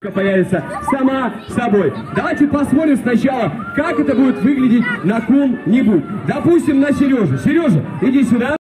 появится сама собой. Давайте посмотрим сначала, как это будет выглядеть на ком-нибудь. Допустим, на Сережу. Сережа, иди сюда.